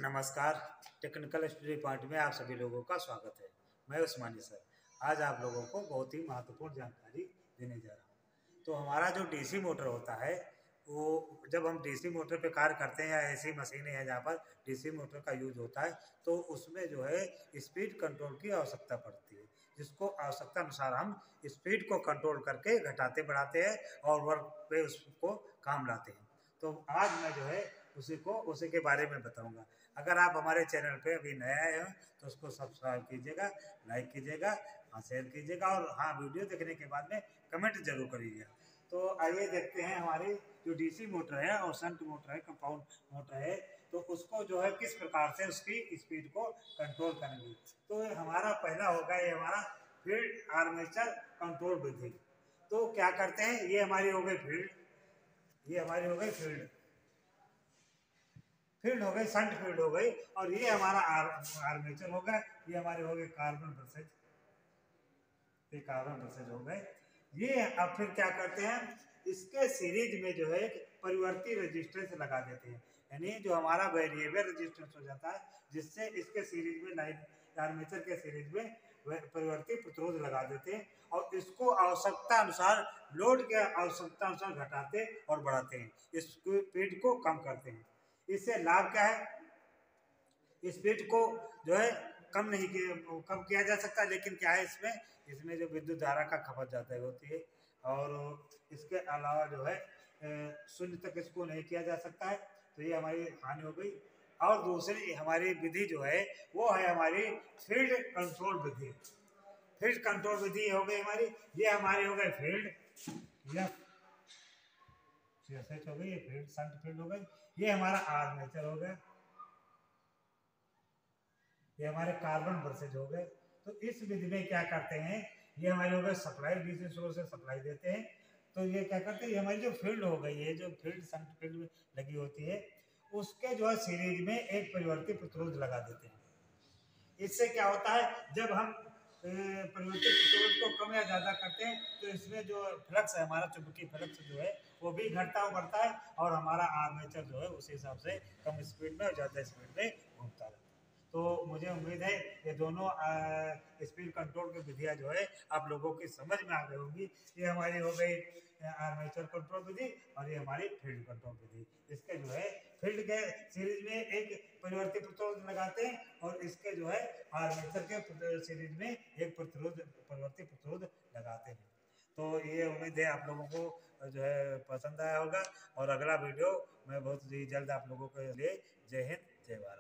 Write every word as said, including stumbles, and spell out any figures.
नमस्कार। Technical study point में आप सभी लोगों का स्वागत है। मैं उस्मानी सर आज आप लोगों को बहुत ही महत्वपूर्ण जानकारी देने जा रहा हूँ। तो हमारा जो डीसी मोटर होता है वो जब हम डीसी मोटर पे कार्य करते हैं या ऐसी मशीनें हैं जहाँ पर डीसी मोटर का यूज होता है तो उसमें जो है स्पीड कंट्रोल की आवश्यकता पड़ती है, जिसको आवश्यकता अनुसार हम स्पीड को कंट्रोल करके घटाते बढ़ाते हैं और वर्क पे उसको काम लाते हैं। तो आज मैं जो है उसी को उसी के बारे में बताऊंगा। अगर आप हमारे चैनल पे अभी नए आए हैं तो उसको सब्सक्राइब कीजिएगा, लाइक कीजिएगा, हाँ शेयर कीजिएगा और हाँ वीडियो देखने के बाद में कमेंट जरूर करिएगा। तो आइए देखते हैं हमारी जो डीसी मोटर है और शंट मोटर है, कंपाउंड मोटर है, तो उसको जो है किस प्रकार से उसकी स्पीड को कंट्रोल करेंगे। तो हमारा पहला होगा ये हमारा फील्ड आर्मेचर कंट्रोल विधि। तो क्या करते हैं, ये हमारी हो गई फील्ड, ये हमारी हो गई फील्ड फील्ड हो गई, शंट फील्ड हो गई, और ये हमारा आर, आर्मेचर हो गया, ये हमारे हो गए कार्बन ब्रशेज, ये कार्बन ब्रशेज हो गए। ये अब फिर क्या करते हैं, इसके सीरीज में जो है परिवर्ती रेजिस्टेंस लगा देते हैं, यानी जो हमारा वेरिएबल रेजिस्टेंस हो जाता है, जिससे इसके सीरीज में लाइन आर्मेचर के सीरीज में परिवर्ती प्रतिरोध लगा देते हैं और इसको आवश्यकता अनुसार लोड के आवश्यकता अनुसार घटाते और बढ़ाते हैं, इस स्पीड को कम करते हैं। इससे लाभ क्या है, स्पीड को जो है कम नहीं किया कम किया जा सकता, लेकिन क्या है इसमें इसमें जो विद्युत धारा का खपत ज़्यादा होती है और इसके अलावा जो है शून्य तक इसको नहीं किया जा सकता है, तो ये हमारी हानि हो गई। और दूसरी हमारी विधि जो है वो है हमारी फील्ड कंट्रोल विधि। फील्ड कंट्रोल विधि हो गई हमारी, ये हमारी हो गई फील्ड, हो गई ये फील्ड, शंट फील्ड हो गई, ये हमारा आर्मेचर हो गया, ये हमारे कार्बन ब्रशेज हो गए। तो इस विधि में क्या करते हैं, ये हमारे हो गए सप्लाई, डीसी सोर्स से सप्लाई देते हैं। तो ये क्या करते हैं, ये हमारी जो फील्ड हो गई है, जो फील्ड शंट फील्ड में लगी होती है, उसके जो है सीरीज में एक परिवर्ती प्रतिरोध लगा देते हैं। इससे क्या होता है, जब हम परिवर्ती प्रतिरोध को कम या ज्यादा करते हैं तो इसमें जो फ्लक्स है, हमारा चुंबकीय फ्लक्स जो है वो भी घटता हुआ बढ़ता है और हमारा आर्मेचर जो है उसी हिसाब से कम स्पीड में और ज्यादा स्पीड में घूमता है। तो मुझे उम्मीद है ये दोनों स्पीड कंट्रोल की विधियां जो है आप लोगों की समझ में आ गई होंगी। ये हमारी हो गई आर्मेचर कंट्रोल विधि और ये हमारी फील्ड कंट्रोल विधि। इसके जो है फील्ड के सीरीज में एक परिवर्ती प्रतिरोध लगाते हैं और इसके जो है आर्मेचर के सीरीज में एक प्रतिरोध परिवर्ती प्रतिरोध लगाते हैं। तो ये उम्मीद है आप लोगों को जो है पसंद आया होगा और अगला वीडियो मैं बहुत ही जल्द आप लोगों के लिए। जय हिंद, जय भारत।